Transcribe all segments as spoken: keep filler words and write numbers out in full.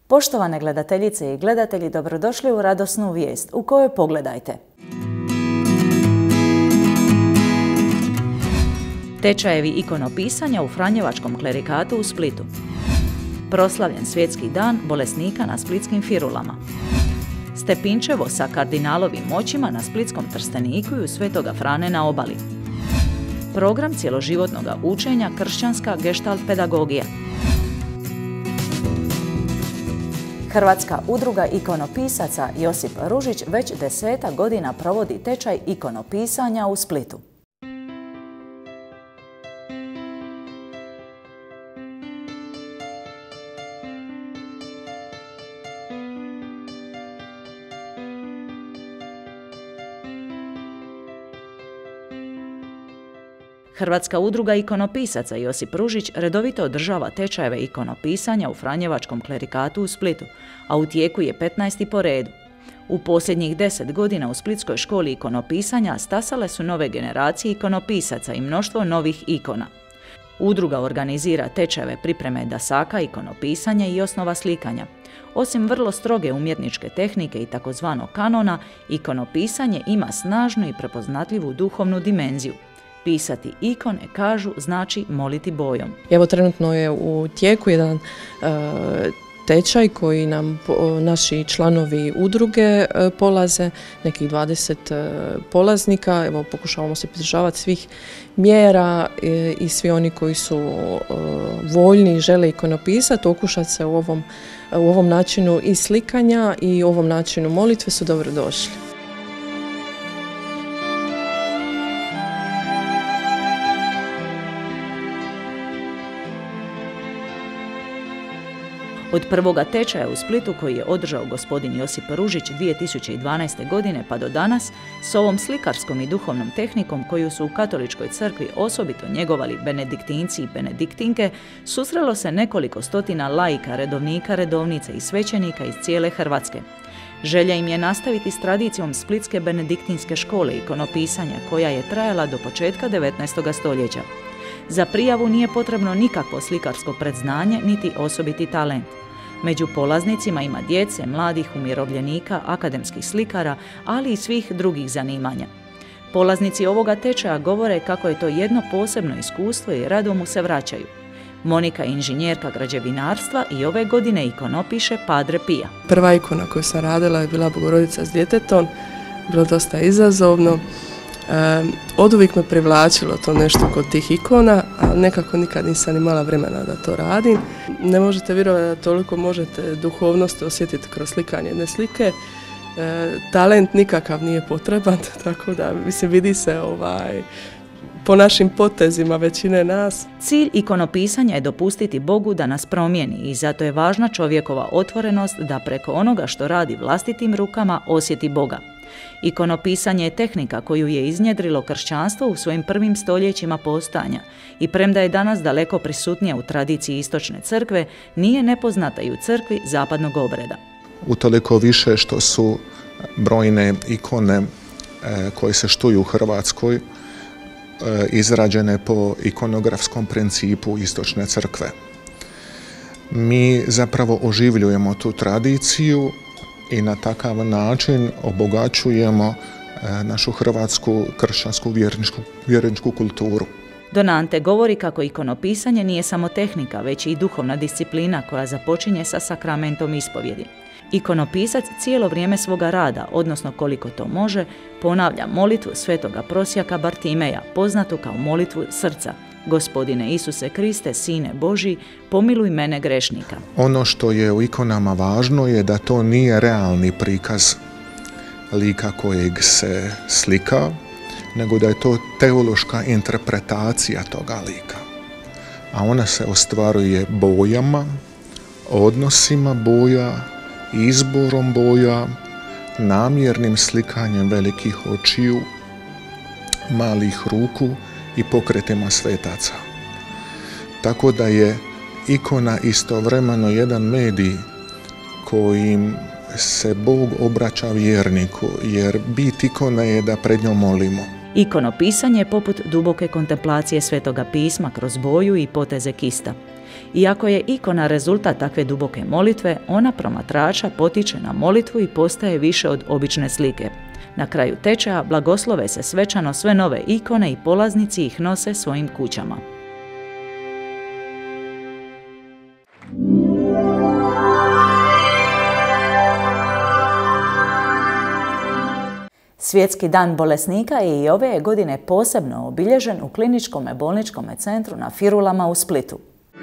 Poštovane gledateljice i gledatelji, dobrodošli u radosnu vijest u kojoj pogledajte. Tečajevi ikonopisanja u Franjevačkom klerikatu u Splitu. Proslavljen svjetski dan bolesnika na splitskim firulama. Stepinčevo sa kardinalovim moćima na splitskom Trsteniku i u Svetoga Frane na obali. Program cjeloživotnog učenja kršćanska gestalt pedagogija. Hrvatska udruga ikonopisaca Josip Ružić već desetak godina provodi tečaj ikonopisanja u Splitu. Hrvatska udruga ikonopisaca Josip Ružić redovito održava tečajeve ikonopisanja u Franjevačkom klerikatu u Splitu, a u tijeku je petnaesti po redu. U posljednjih deset godina u Splitskoj školi ikonopisanja stasale su nove generacije ikonopisaca i mnoštvo novih ikona. Udruga organizira tečajeve pripreme dasaka, ikonopisanja i osnova slikanja. Osim vrlo stroge umjetničke tehnike i takozvanog kanona, ikonopisanje ima snažnu i prepoznatljivu duhovnu dimenziju. Pisati ikone, kažu, znači moliti bojom. Evo, trenutno je u tijeku jedan uh, tečaj koji nam po, naši članovi udruge uh, polaze, nekih dvadeset uh, polaznika. Evo, pokušavamo se pridržavati svih mjera i, i svi oni koji su uh, voljni i žele ikonopisati, okušati se u ovom, uh, u ovom načinu i slikanja i u ovom načinu molitve su dobrodošli. Od prvoga tečaja u Splitu koji je održao gospodin Josip Ružić dvije tisuće dvanaeste. godine pa do danas, s ovom slikarskom i duhovnom tehnikom koju su u katoličkoj crkvi osobito njegovali benediktinci i benediktinke, susrelo se nekoliko stotina laika, redovnika, redovnice i svećenika iz cijele Hrvatske. Želja im je nastaviti s tradicijom Splitske benediktinske škole ikonopisanja koja je trajala do početka devetnaestog stoljeća. Za prijavu nije potrebno nikakvo slikarsko predznanje niti osobiti talent. Među polaznicima ima djece, mladih, umirovljenika, akademskih slikara, ali i svih drugih zanimanja. Polaznici ovoga tečaja govore kako je to jedno posebno iskustvo i rado mu se vraćaju. Monika je inženjerka građevinarstva i ove godine ikonopiše Padre Pija. Prva ikona koju sam radila je bila Bogorodica s djetetom, bilo dosta izazovno. E, od uvijek me privlačilo to nešto kod tih ikona, ali nekako nikad nisam imala vremena da to radim. Ne možete vjerovati da toliko možete duhovnost osjetiti kroz slikanje jedne slike. E, talent nikakav nije potreban, tako da mislim vidi se ovaj, po našim potezima većine nas. Cilj ikonopisanja je dopustiti Bogu da nas promijeni i zato je važna čovjekova otvorenost da preko onoga što radi vlastitim rukama osjeti Boga. Ikonopisanje je tehnika koju je iznjedrilo kršćanstvo u svojim prvim stoljećima postojanja i premda je danas daleko prisutnija u tradiciji istočne crkve, nije nepoznata i u crkvi zapadnog obreda. Utoliko više što su brojne ikone e, koje se štuju u Hrvatskoj e, izrađene po ikonografskom principu istočne crkve. Mi zapravo oživljujemo tu tradiciju i na takav način obogaćujemo našu hrvatsku kršćansku vjerničku, vjerničku kulturu. Donante govori kako ikonopisanje nije samo tehnika, već i duhovna disciplina koja započinje sa sakramentom ispovjedi. Ikonopisac cijelo vrijeme svoga rada, odnosno koliko to može, ponavlja molitvu svetoga prosjaka Bartimeja, poznatu kao molitvu srca. Gospodine Isuse Kriste, Sine Božji, pomiluj mene grešnika. Ono što je u ikonama važno je da to nije realni prikaz lika kojeg se slika, nego da je to teološka interpretacija toga lika. A ona se ostvaruje bojama, odnosima boja, izborom boja, namjernim slikanjem velikih očiju, malih ruku i pokretima svetaca. Tako da je ikona istovremeno jedan medij kojim se Bog obraća vjerniku, jer bit ikone je da pred njom molimo. Ikonopisanje je poput duboke kontemplacije Svetoga pisma kroz boju i poteze kista. Iako je ikona rezultat takve duboke molitve, ona promatrača potiče na molitvu i postaje više od obične slike. Na kraju tečaja blagoslove se svečano sve nove ikone i polaznici ih nose svojim kućama. Svjetski dan bolesnika je i ove godine posebno obilježen u kliničkom bolničkom centru na Firulama u Splitu.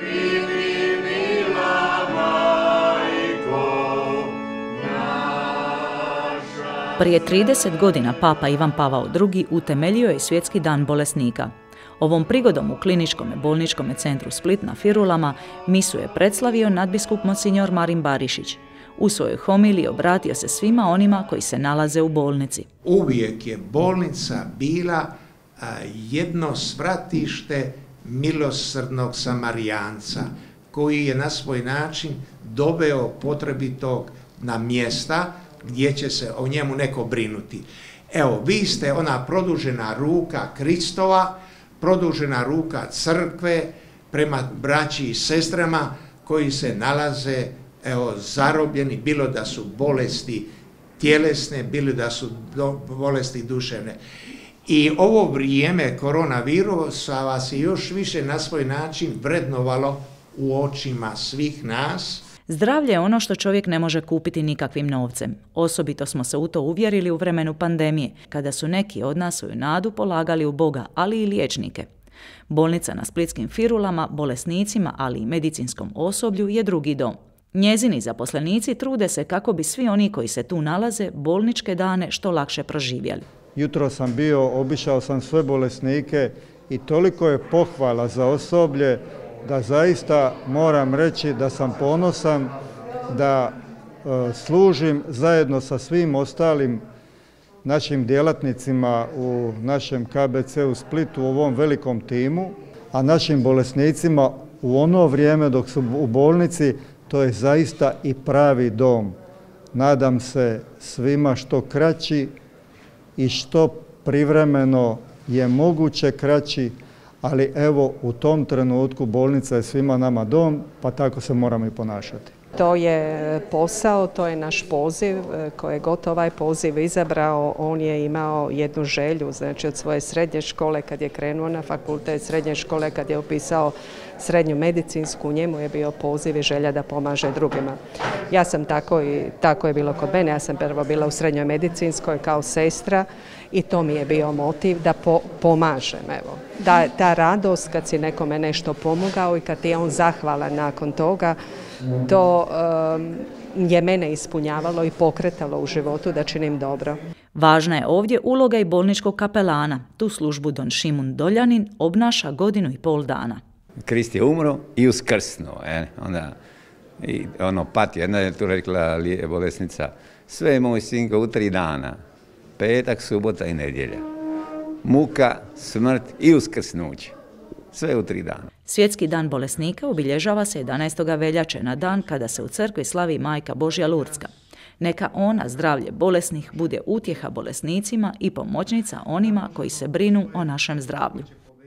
Prije trideset godina Papa Ivan Pavao drugi utemeljio je Svjetski dan bolesnika. Ovom prigodom u kliničkom bolničkom centru Split na Firulama misu je predslavio nadbiskup Monsignor Marin Barišić. U svojoj homiliji obratio se svima onima koji se nalaze u bolnici. Uvijek je bolnica bila a, jedno svratište milosrdnog Samarijanca, koji je na svoj način doveo potrebitog na mjesta gdje će se o njemu neko brinuti. Evo, vi ste ona produžena ruka Kristova, produžena ruka crkve prema braći i sestrama koji se nalaze, evo, zarobljeni, bilo da su bolesti tjelesne, bilo da su do, bolesti duševne. I ovo vrijeme koronavirusa vas je još više na svoj način vrednovalo u očima svih nas. Zdravlje je ono što čovjek ne može kupiti nikakvim novcem. Osobito smo se u to uvjerili u vremenu pandemije, kada su neki od nas svoju nadu polagali u Boga, ali i liječnike. Bolnica na splitskim Firulama, bolesnicima, ali i medicinskom osoblju je drugi dom. Njezini zaposlenici trude se kako bi svi oni koji se tu nalaze bolničke dane što lakše proživjeli. Jutro sam bio, obišao sam sve bolesnike i toliko je pohvala za osoblje da zaista moram reći da sam ponosan da e, služim zajedno sa svim ostalim našim djelatnicima u našem K B C-u Splitu u ovom velikom timu, a našim bolesnicima u ono vrijeme dok su u bolnici, to je zaista i pravi dom. Nadam se svima što kraći i što privremeno je moguće kraći, ali evo u tom trenutku bolnica je svima nama dom, pa tako se moramo i ponašati. To je posao, to je naš poziv koji je god ovaj poziv izabrao. On je imao jednu želju, znači od svoje srednje škole kad je krenuo na fakultet, srednje škole kad je upisao srednju medicinsku, njemu je bio poziv i želja da pomaže drugima. Ja sam tako i tako je bilo kod mene, ja sam prvo bila u srednjoj medicinskoj kao sestra i to mi je bio motiv da po, pomažem. Evo. Da, ta radost kad si nekome nešto pomogao i kad ti je on zahvalan nakon toga, to um, je mene ispunjavalo i pokretalo u životu da činim dobro. Važna je ovdje uloga i bolničkog kapelana. Tu službu don Šimun Doljanin obnaša godinu i pol dana. Krist je umro i uskrsnuo. Eh? Onda, i ono pati, jedna je tu rekla bolesnica, sve je moj sinko u tri dana, petak, subota i nedjelja. Muka, smrt i uskrsnuće. Sve u tri dana. Svjetski dan bolesnika obilježava se jedanaestog veljače na dan kada se u crkvi slavi Majka Božja Lurdska. Neka ona zdravlje bolesnih bude utjeha bolesnicima i pomoćnica onima koji se brinu o našem zdravlju.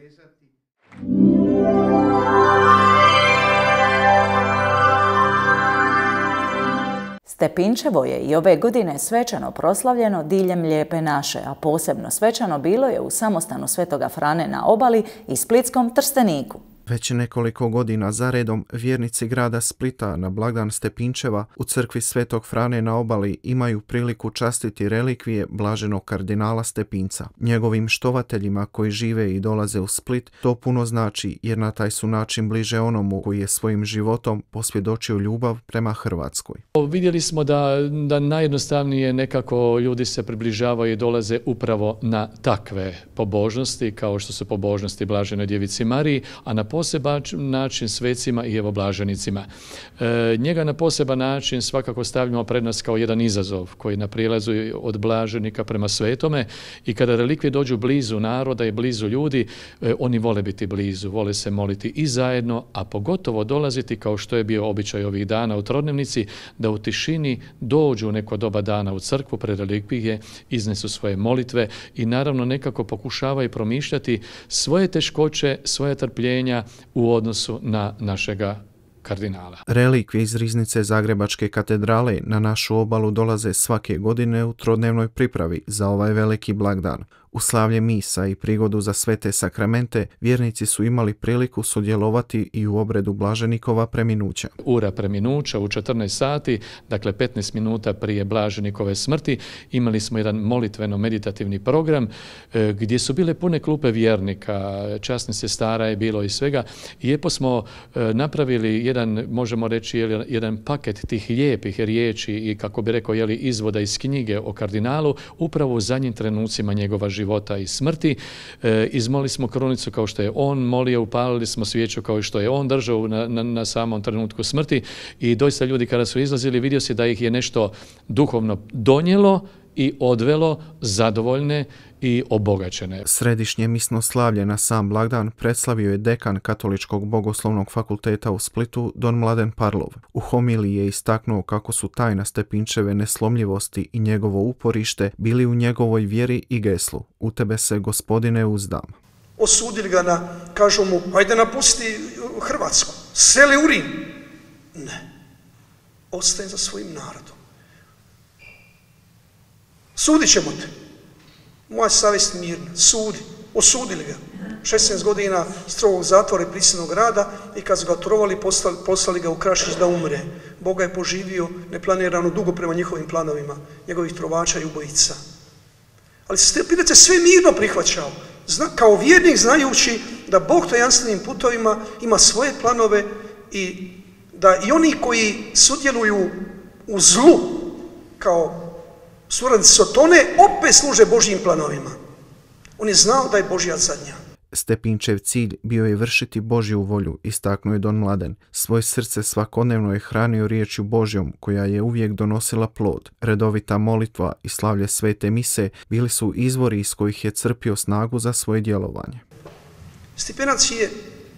Stepinčevo je i ove godine svečano proslavljeno diljem Lijepe naše, a posebno svečano bilo je u samostanu Svetoga Frane na Obali i splitskom Trsteniku. Već nekoliko godina zaredom vjernici grada Splita na blagdan Stepinčeva u crkvi Svetog Frane na Obali imaju priliku častiti relikvije blaženog kardinala Stepinca. Njegovim štovateljima koji žive i dolaze u Split to puno znači jer na taj su način bliže onomu koji je svojim životom posvjedočio ljubav prema Hrvatskoj. Vidjeli smo da, da najjednostavnije nekako ljudi se približavaju i dolaze upravo na takve pobožnosti kao što su pobožnosti Blaženoj Djevici Mariji, a na poseban način svecima i evo blaženicima. E, njega na poseban način svakako stavljamo pred nas kao jedan izazov koji na prijelazu od blaženika prema svetome i kada relikvije dođu blizu naroda i blizu ljudi, e, oni vole biti blizu, vole se moliti i zajedno, a pogotovo dolaziti kao što je bio običaj ovih dana u trodnevnici, da u tišini dođu u neko doba dana u crkvu pred relikvije, iznesu svoje molitve i naravno nekako pokušavaju promišljati svoje teškoće, svoje trpljenja, u odnosu na našega kardinala. Relikvije iz riznice Zagrebačke katedrale na našu obalu dolaze svake godine u trodnevnoj pripravi za ovaj veliki blagdan. U slavlje misa i prigodu za svete sakramente vjernici su imali priliku sudjelovati i u obredu blaženikova preminuća. Ura preminuća u četrnaest sati, dakle petnaest minuta prije blaženikove smrti, imali smo jedan molitveno-meditativni program e, gdje su bile pune klupe vjernika, časnih sestara je bilo i svega. I lijepo smo e, napravili jedan, možemo reći, jedan paket tih lijepih riječi i, kako bi rekao, jeli, izvoda iz knjige o kardinalu, upravo u zadnjim trenucima njegova života i smrti. E, izmoli smo krunicu kao što je on molio, upalili smo svijeću kao što je on držao na, na, na samom trenutku smrti i doista ljudi kada su izlazili vidio se da ih je nešto duhovno donijelo i odvelo zadovoljne i obogaćene. Središnje misno slavlje na sam blagdan predslavio je dekan Katoličkog bogoslovnog fakulteta u Splitu, don Mladen Parlov. U homiliji je istaknuo kako su tajna Stepinčeve neslomljivosti i njegovo uporište bili u njegovoj vjeri i geslu: u tebe se, Gospodine, uzdam. Osudili ga na, kažu mu, hajde napusti Hrvatsku, seli u Rim. Ne, ostaje za svojim narodom. Sudit ćemo te. Moja savjest mirna, sudi. Osudili ga. šesnaest godina strogog zatvora i prisilnog rada i kad su ga trovali, poslali, poslali ga u Krašić da umre. Boga je poživio neplanirano dugo prema njihovim planovima, njegovih trovača i ubojica. Ali se Stepinac je sve mirno prihvaćao, zna, kao vjernik znajući da Bog tajanstvenim putovima ima svoje planove i da i oni koji sudjeluju u zlu kao suradnici Sotone opet služe Božjim planovima. On je znao da je Božja zadnja. Stepinčev cilj bio je vršiti Božju volju, istaknuo je don Mladen. Svoje srce svakodnevno je hranio riječju Božjom, koja je uvijek donosila plod. Redovita molitva i slavlje svete mise bili su izvori iz kojih je crpio snagu za svoje djelovanje. Stepinac je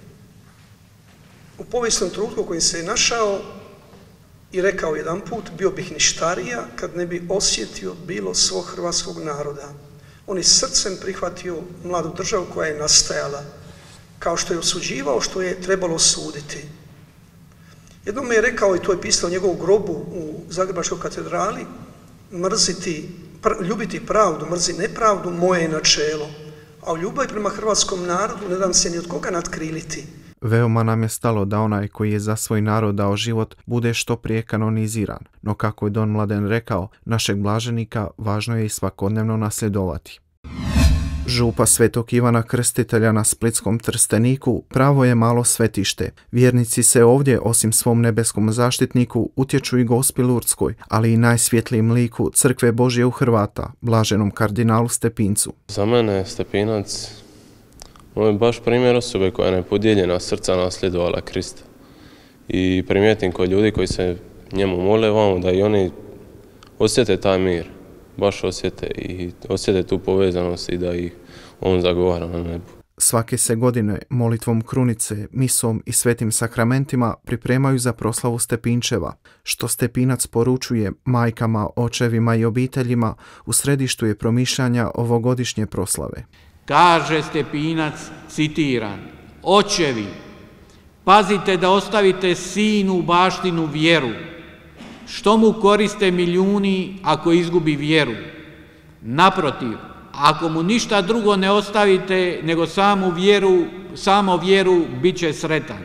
u povijesnom trenutku u kojem se je našao i rekao jedan put, bio bih ništarija kad ne bi osjetio bilo svog hrvatskog naroda. On je srcem prihvatio mladu državu koja je nastajala, kao što je osuđivao što je trebalo suditi. Jednom je rekao, i to je pisao u njegovu grobu u Zagrebačkoj katedrali, mrziti, pr, ljubiti pravdu, mrzi nepravdu, moje je načelo, a u ljubavi prema hrvatskom narodu ne dam se ni od koga natkriliti. Veoma nam je stalo da onaj koji je za svoj narod dao život bude što prije kanoniziran, no kako je don Mladen rekao, našeg blaženika važno je i svakodnevno nasljedovati. Župa Svetog Ivana Krstitelja na splitskom Trsteniku pravo je malo svetište. Vjernici se ovdje, osim svom nebeskom zaštitniku, utječu i Gospi Lurdskoj, ali i najsvjetlijem liku Crkve Božje u Hrvata, blaženom kardinalu Stepincu. Za mene je Stepinac on je baš primjer osobe koja je nepodijeljena srca nasljedovala Krista. I primijetim kod ljudi koji se njemu mole vamo da i oni osjete taj mir, baš osjete i osjete tu povezanost i da ih on zagovara na nebu. Svake se godine molitvom krunice, misom i svetim sakramentima pripremaju za proslavu Stepinčeva, što Stepinac poručuje majkama, očevima i obiteljima u središtu je promišljanja ovogodišnje proslave. Kaže Stepinac, citiram, očevi, pazite da ostavite sinu baštinu vjeru. Što mu koriste milijuni ako izgubi vjeru? Naprotiv, ako mu ništa drugo ne ostavite nego samu vjeru, samo vjeru, bit će sretan.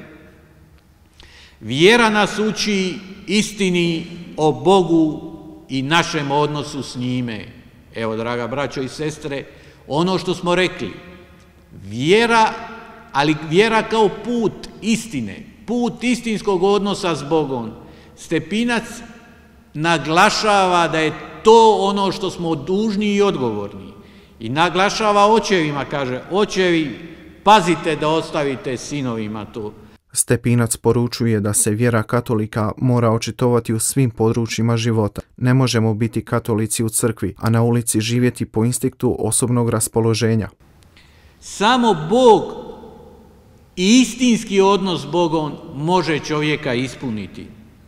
Vjera nas uči istini o Bogu i našem odnosu s njime. Evo, draga braćo i sestre, ono što smo rekli, vjera, ali vjera kao put istine, put istinskog odnosa s Bogom. Stepinac naglašava da je to ono što smo dužni i odgovorni. I naglašava očevima, kaže, očevi, pazite da ostavite sinovima to. Stepinac poručuje da se vjera katolika mora očitovati u svim područjima života. Ne možemo biti katolici u crkvi, a na ulici živjeti po instinktu osobnog raspoloženja. Samo Bog i istinski odnos s Bogom može čovjeka ispuniti.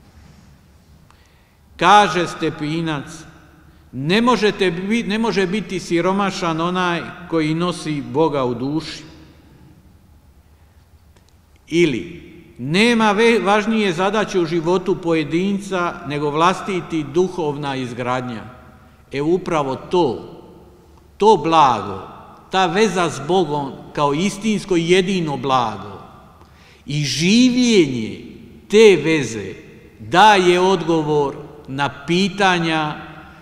Kaže Stepinac, ne, možete, ne može biti siromašan onaj koji nosi Boga u duši. ili nema važnije zadaće u životu pojedinca nego vlastiti duhovna izgradnja. E upravo to, to blago, ta veza s Bogom kao istinsko jedino blago i življenje te veze daje odgovor na pitanja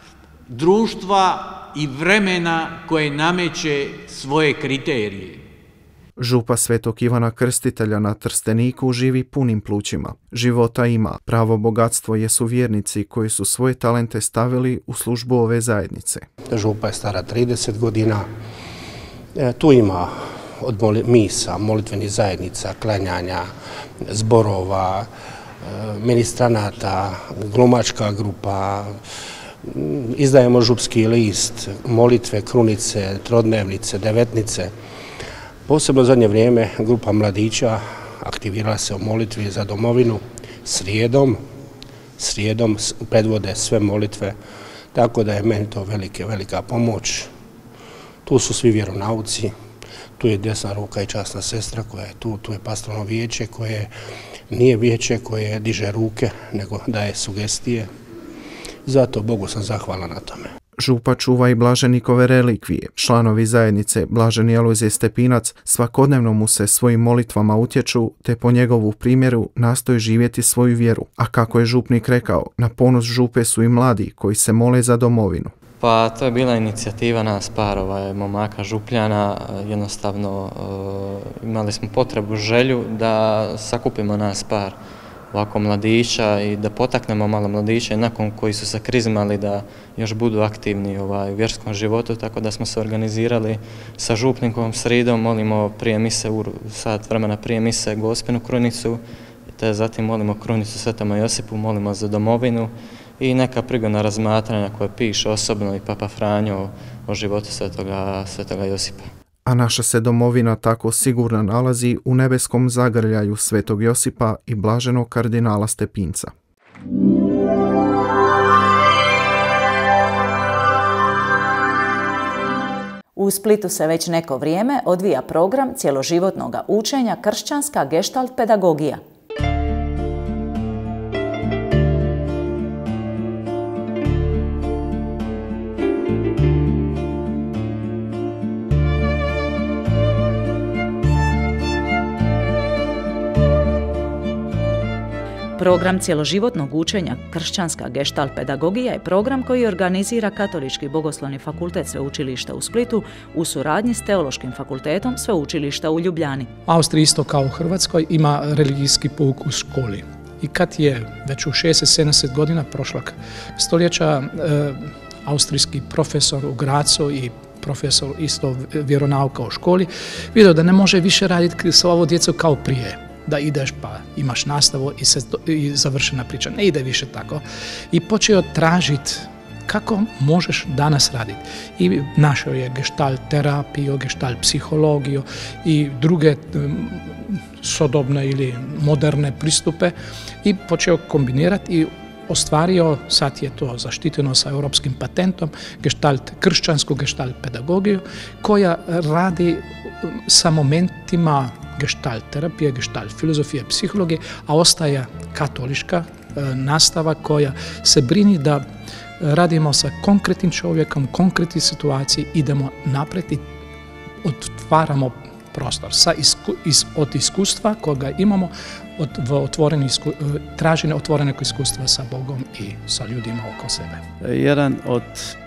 društva i vremena koje nameće svoje kriterije. Župa Svetog Ivana Krstitelja na Trsteniku živi punim plućima. Života ima, pravo bogatstvo jesu vjernici koji su svoje talente stavili u službu ove zajednice. Župa je stara trideset godina, e, tu ima od moli, misa, molitvenih zajednica, klanjanja, zborova, e, ministranata, glumačka grupa, izdajemo župski list, molitve, krunice, trodnevnice, devetnice. Posebno u zadnje vrijeme grupa mladića aktivirala se u molitvi za domovinu srijedom, srijedom predvode sve molitve, tako da je meni to velike, velika pomoć. Tu su svi vjeronauci, tu je desna ruka i časna sestra koja je tu, tu je pastorno vijeće koje nije vijeće koje diže ruke, nego daje sugestije. Zato Bogu sam zahvalan na tome. Župa čuva i blaženikove relikvije. Članovi zajednice Blaženi Alojzije Stepinac svakodnevno mu se svojim molitvama utječu, te po njegovu primjeru nastoji živjeti svoju vjeru. A kako je župnik rekao, na ponos župe su i mladi koji se mole za domovinu. Pa to je bila inicijativa nas parova, momaka župljana, jednostavno e, imali smo potrebu, želju da sakupimo nas par ovako mladića i da potaknemo malo mladića i nakon koji su se krizmali da još budu aktivni ovaj, u vjerskom životu, tako da smo se organizirali sa župnikom sridom, molimo prije mise, sat vremena prije mise Gospinu krunicu, te zatim molimo krunicu Svetome Josipu, molimo za domovinu i neka prigodna razmatranja koje piše osobno i Papa Franjo o, o životu Svetoga, Svetoga Josipa. A naša se domovina tako sigurno nalazi u nebeskom zagrljaju Svetog Josipa i blaženog kardinala Stepinca. U Splitu se već neko vrijeme odvija program cjeloživotnog učenja kršćanska gestalt pedagogija. Program cjeloživotnog učenja kršćanska gestalt pedagogija je program koji organizira Katolički bogoslovni fakultet Sveučilišta u Splitu u suradnji s Teološkim fakultetom Sveučilišta u Ljubljani. Austrija isto kao u Hrvatskoj ima religijski pouk u školi. I kad je već u šezdeset sedamdeset godina prošlog stoljeća e, austrijski profesor u Gracu i profesor isto vjeronauka u školi vidio da ne može više raditi sa ovo djecu kao prije. Da ideš pa imaš nastavu i, se, i završena priča. Ne ide više tako. I počeo tražiti kako možeš danas raditi. I našao je gestalt terapiju, gestalt psihologiju i druge um, sodobne ili moderne pristupe i počeo kombinirati i ostvario, sad je to zaštiteno sa europskim patentom, gestalt, kršćansku gestalt pedagogiju koja radi sa momentima gestalt terapije, gestalt filozofije, psihologije, a ostaje katolička e, nastava koja se brini da radimo sa konkretnim čovjekom, konkretnim situaciji, idemo naprijed i otvaramo prostor. Sa isku, is, od iskustva koga imamo, od, v otvoreni isku, traženje otvorenog iskustva sa Bogom i sa ljudima oko sebe. Jedan od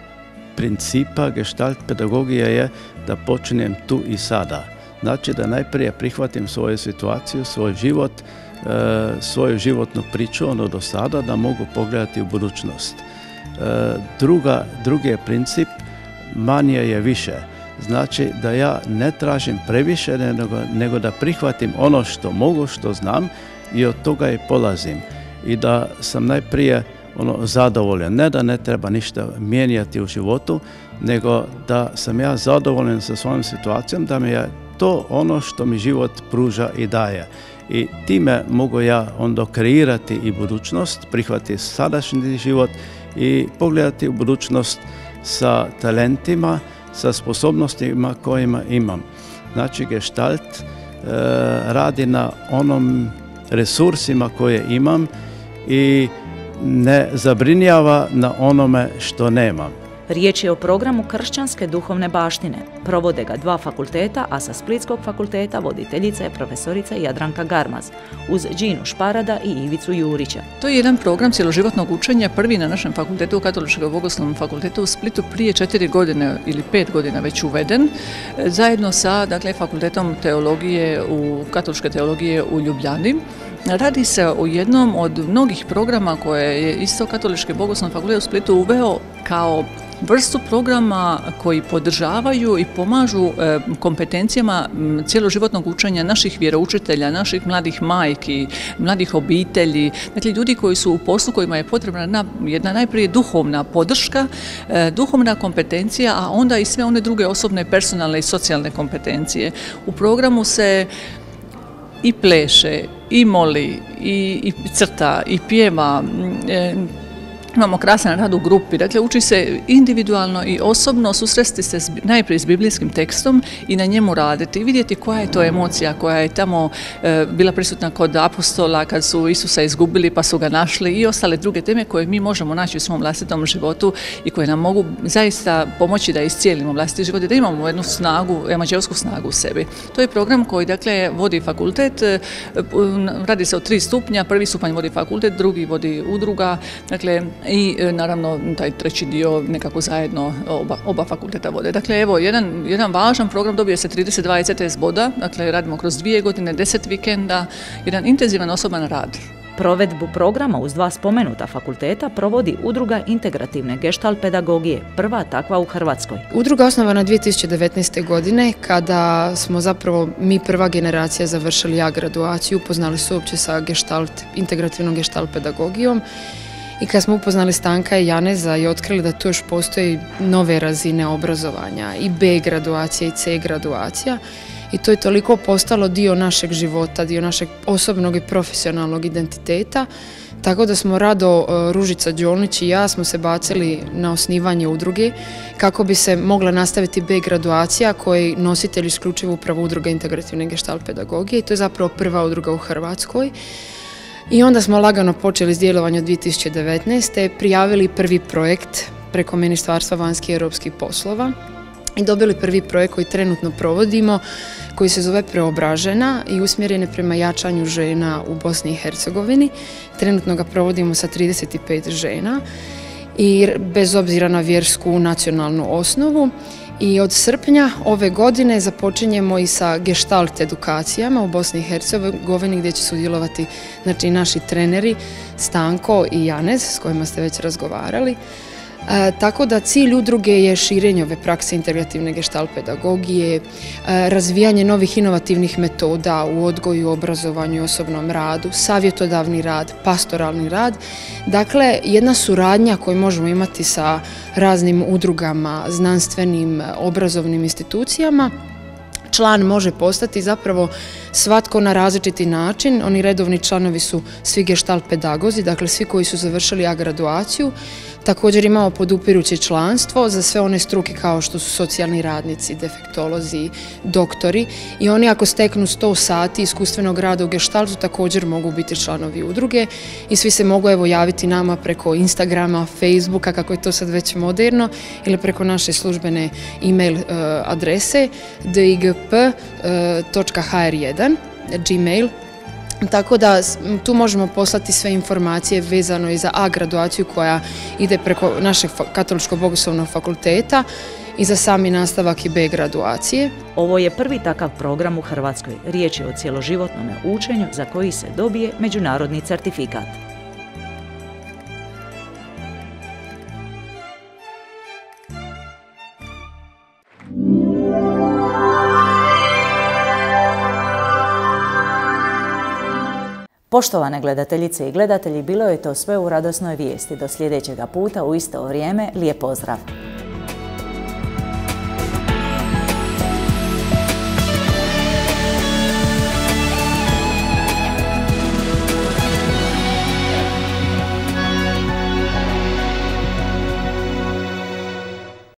principa gestalt pedagogije je da počnem tu i sada. Znači da najprije prihvatim svoju situaciju, svoj život, e, svoju životnu priču, ono do sada, da mogu pogledati u budućnost. E, druga, drugi je princip, manje je više. Znači da ja ne tražim previše, nego, nego da prihvatim ono što mogu, što znam i od toga i polazim. I da sam najprije ono, zadovoljan. Ne da ne treba ništa mijenjati u životu, nego da sam ja zadovoljan sa svojom situacijom, da mi je to ono što mi život pruža i daje. I time mogu ja onda kreirati i budućnost, prihvatiti sadašnji život i pogledati u budućnost sa talentima, sa sposobnostima kojima imam. Znači, gestalt radi na onom resursima koje imam i ne zabrinjava na onome što nemam. Riječ je o programu kršćanske duhovne baštine. Provode ga dva fakulteta, a sa Splitskog fakulteta voditeljica je profesorica Jadranka Garmaz, uz Đinu Šparada i Ivicu Jurića. To je jedan program cjeloživotnog učenja, prvi na našem fakultetu, Katoličkom bogoslovnom fakultetu u Splitu, prije četiri godine ili pet godina već uveden, zajedno sa dakle, fakultetom teologije u, katoličke teologije u Ljubljani. Radi se o jednom od mnogih programa koje je isto Katolički bogoslovni fakultet u Splitu uveo kao vrstu programa koji podržavaju i pomažu e, kompetencijama m, cjeloživotnog učenja naših vjeroučitelja, naših mladih majki, mladih obitelji, dakle ljudi koji su u poslu kojima je potrebna na, jedna najprije duhovna podrška, e, duhovna kompetencija, a onda i sve one druge osobne, personalne i socijalne kompetencije. U programu se i pleše, i moli, i, i crta, i pjeva, e, imamo krasan rad u grupi, dakle uči se individualno i osobno susresti se najprije s biblijskim tekstom i na njemu raditi i vidjeti koja je to emocija koja je tamo e, bila prisutna kod apostola kad su Isusa izgubili pa su ga našli i ostale druge teme koje mi možemo naći u svom vlastitom životu i koje nam mogu zaista pomoći da iscijelimo vlastiti život i da imamo jednu snagu, evanđeosku snagu u sebi. To je program koji dakle vodi fakultet, e, radi se o tri stupnja, prvi stupanj vodi fakultet, drugi vodi udruga, dakle i naravno taj treći dio nekako zajedno oba, oba fakulteta vode. Dakle, evo, jedan, jedan važan program, dobije se trideset dva E C T S boda, dakle radimo kroz dvije godine, deset vikenda, jedan intenzivan osoban rad. Provedbu programa uz dva spomenuta fakulteta provodi Udruga integrativne gestalt pedagogije, prva takva u Hrvatskoj. Udruga osnovana dvije tisuće devetnaeste. godine kada smo zapravo mi prva generacija završili A graduaciju, upoznali se uopće sa gestalt, integrativnom gestalt pedagogijom. I kad smo upoznali Stanka i Janeza i otkrili da tu još postoji nove razine obrazovanja, i B graduacija i C graduacija, i to je toliko postalo dio našeg života, dio našeg osobnog i profesionalnog identiteta, tako da smo rado, Ružica Đolnić i ja, smo se bacili na osnivanje udruge kako bi se mogla nastaviti B graduacija koji nositelj isključivo upravo Udruga integrativne gestalt pedagogije i to je zapravo prva udruga u Hrvatskoj. I onda smo lagano počeli s djelovanjem dvije tisuće devetnaeste. prijavili prvi projekt preko Ministarstva vanjskih i europskih poslova i dobili prvi projekt koji trenutno provodimo, koji se zove Preobražena i usmjeren je prema jačanju žena u Bosni i Hercegovini. Trenutno ga provodimo sa trideset pet žena i bez obzira na vjersku nacionalnu osnovu. I od srpnja ove godine započinjemo i sa gestalt edukacijama u Bosni i Hercegovini gdje će sudjelovati znači, naši treneri Stanko i Janez s kojima ste već razgovarali. E, tako da cilj udruge je širenje ove prakse integrativne gestalt pedagogije, e, razvijanje novih inovativnih metoda u odgoju, obrazovanju i osobnom radu, savjetodavni rad, pastoralni rad. Dakle, jedna suradnja koju možemo imati sa raznim udrugama, znanstvenim, obrazovnim institucijama. Član može postati zapravo svatko na različiti način. Oni redovni članovi su svi gestalt pedagozi, dakle svi koji su završili A graduaciju. Također imamo podupiruće članstvo za sve one struke kao što su socijalni radnici, defektolozi, doktori i oni ako steknu sto sati iskustvenog rada u gestaltu također mogu biti članovi udruge i svi se mogu evo javiti nama preko Instagrama, Facebooka kako je to sad već moderno ili preko naše službene e-mail uh, adrese d i g p točka h r jedan gmail. Tako da tu možemo poslati sve informacije vezano i za A graduaciju koja ide preko našeg Katoličkog bogoslovnog fakulteta i za sami nastavak i B graduacije. Ovo je prvi takav program u Hrvatskoj. Riječ je o cjeloživotnom učenju za koji se dobije međunarodni certifikat. Poštovane gledateljice i gledatelji, bilo je to sve u radosnoj vijesti. Do sljedećega puta u isto vrijeme, lijep pozdrav!